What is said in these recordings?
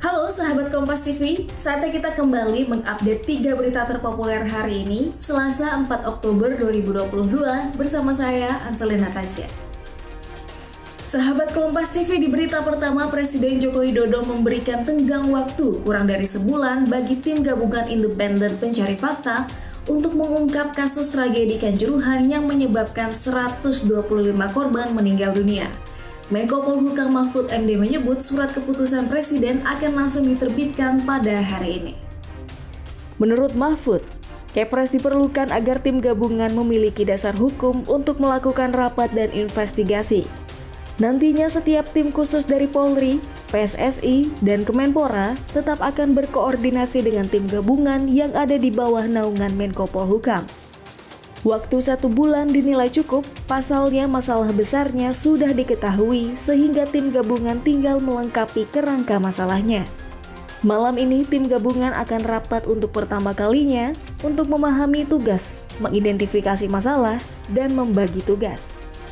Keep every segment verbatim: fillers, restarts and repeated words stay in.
Halo sahabat Kompas T V, saatnya kita kembali mengupdate tiga berita terpopuler hari ini, Selasa empat Oktober dua ribu dua puluh dua, bersama saya, Anselina Tasya. Sahabat Kompas T V, di berita pertama, Presiden Joko Widodo memberikan tenggang waktu kurang dari sebulan bagi tim gabungan independen pencari fakta untuk mengungkap kasus tragedi Kanjuruhan yang menyebabkan seratus dua puluh lima korban meninggal dunia. Menko Polhukam Mahfud M D menyebut surat keputusan Presiden akan langsung diterbitkan pada hari ini. Menurut Mahfud, Kepres diperlukan agar tim gabungan memiliki dasar hukum untuk melakukan rapat dan investigasi. Nantinya setiap tim khusus dari Polri, P S S I, dan Kemenpora tetap akan berkoordinasi dengan tim gabungan yang ada di bawah naungan Menko Polhukam. Waktu satu bulan dinilai cukup, pasalnya masalah besarnya sudah diketahui sehingga tim gabungan tinggal melengkapi kerangka masalahnya. Malam ini tim gabungan akan rapat untuk pertama kalinya untuk memahami tugas, mengidentifikasi masalah, dan membagi tugas.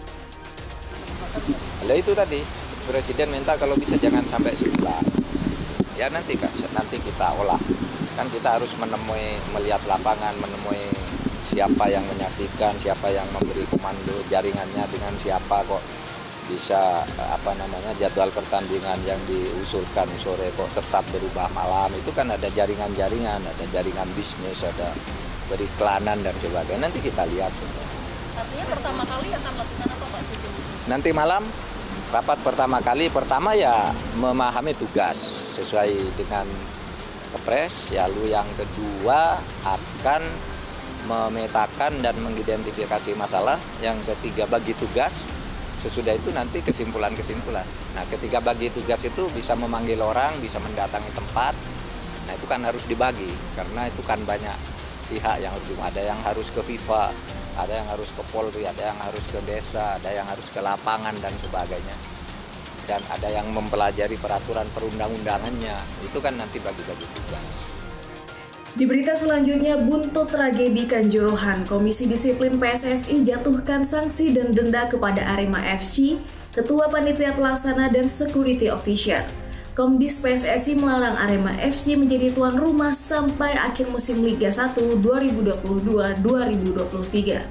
Nah itu tadi, Presiden minta kalau bisa jangan sampai sebulan. Ya nanti kan, nanti kita olah. Kan kita harus menemui, melihat lapangan, menemui siapa yang menyaksikan, siapa yang memberi komando, jaringannya dengan siapa kok bisa apa namanya jadwal pertandingan yang diusulkan sore kok tetap berubah malam. Itu kan ada jaringan-jaringan, ada jaringan bisnis, ada periklanan dan sebagainya. Nanti kita lihat. Artinya pertama kali akan melakukan apa Pak Siti? Nanti malam rapat pertama kali, pertama ya memahami tugas sesuai dengan Kepres. Ya, lalu yang kedua akan memetakan dan mengidentifikasi masalah. Yang ketiga bagi tugas. Sesudah itu nanti kesimpulan-kesimpulan. Nah, ketika bagi tugas itu bisa memanggil orang, bisa mendatangi tempat. Nah, itu kan harus dibagi karena itu kan banyak pihak yang harus, ada yang harus ke FIFA, ada yang harus ke Polri, ada yang harus ke desa, ada yang harus ke lapangan dan sebagainya. Dan ada yang mempelajari peraturan perundang-undangannya. Itu kan nanti bagi-bagi tugas. Di berita selanjutnya, buntut tragedi Kanjuruhan, Komisi Disiplin P S S I jatuhkan sanksi dan denda kepada Arema F C, Ketua Panitia Pelaksana dan Security Officer. Komdis P S S I melarang Arema F C menjadi tuan rumah sampai akhir musim Liga satu dua ribu dua puluh dua dua ribu dua puluh tiga.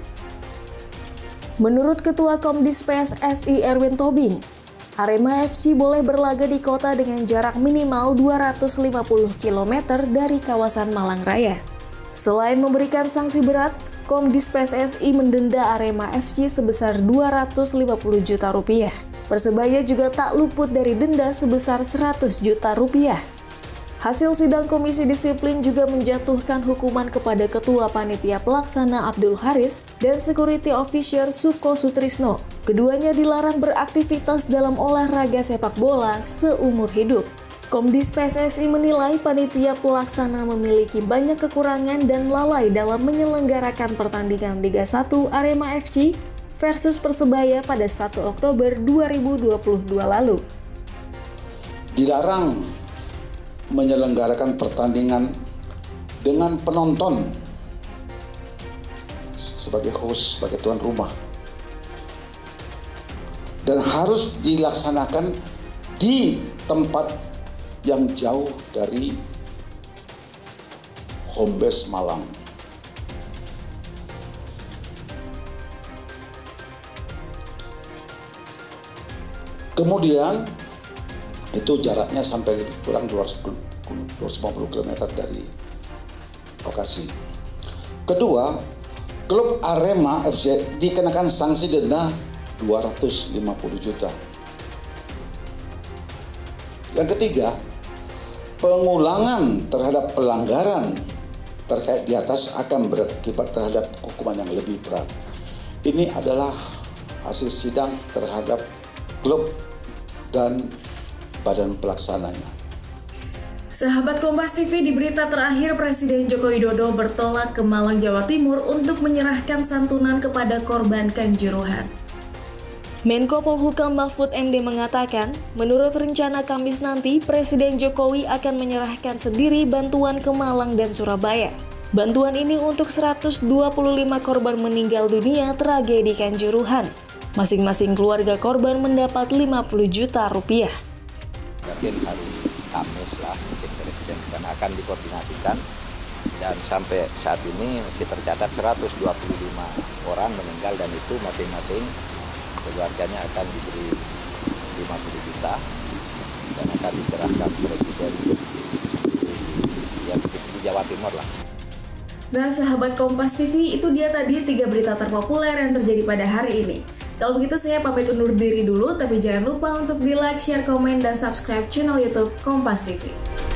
Menurut Ketua Komdis P S S I Erwin Tobing, Arema F C boleh berlaga di kota dengan jarak minimal dua ratus lima puluh kilometer dari kawasan Malang Raya. Selain memberikan sanksi berat, Komdis P S S I mendenda Arema F C sebesar dua ratus lima puluh juta rupiah. Persebaya juga tak luput dari denda sebesar seratus juta rupiah. Hasil sidang Komisi Disiplin juga menjatuhkan hukuman kepada Ketua Panitia Pelaksana Abdul Haris dan Security Officer Suko Sutrisno. Keduanya dilarang beraktivitas dalam olahraga sepak bola seumur hidup. Komdis P S S I menilai panitia pelaksana memiliki banyak kekurangan dan lalai dalam menyelenggarakan pertandingan Liga satu Arema F C versus Persebaya pada satu Oktober dua ribu dua puluh dua lalu. Dilarang menyelenggarakan pertandingan dengan penonton sebagai host, sebagai tuan rumah, dan harus dilaksanakan di tempat yang jauh dari home base Malang. Kemudian itu jaraknya sampai lebih kurang dua ratus lima puluh kilometer dari lokasi. Kedua, klub Arema F C dikenakan sanksi denda dua ratus lima puluh juta. Yang ketiga, pengulangan terhadap pelanggaran terkait di atas akan berakibat terhadap hukuman yang lebih berat. Ini adalah hasil sidang terhadap klub dan badan pelaksananya. Sahabat Kompas T V, di berita terakhir, Presiden Joko Widodo bertolak ke Malang, Jawa Timur untuk menyerahkan santunan kepada korban Kanjuruhan. Menko Polhukam Mahfud M D mengatakan, menurut rencana Kamis nanti, Presiden Jokowi akan menyerahkan sendiri bantuan ke Malang dan Surabaya. Bantuan ini untuk seratus dua puluh lima korban meninggal dunia tragedi Kanjuruhan. Masing-masing keluarga korban mendapat lima puluh juta rupiah. mungkin hari Kamis lah, mungkin Presiden di sana akan dikoordinasikan. Dan sampai saat ini masih tercatat seratus dua puluh lima orang meninggal, dan itu masing-masing keluarganya akan diberi lima puluh juta dan akan diserahkan Presiden ya seperti di Jawa Timur lah. Dan sahabat Kompas T V, itu dia tadi tiga berita terpopuler yang terjadi pada hari ini. Kalau begitu saya pamit undur diri dulu, tapi jangan lupa untuk di like, share, komen, dan subscribe channel YouTube Kompas T V.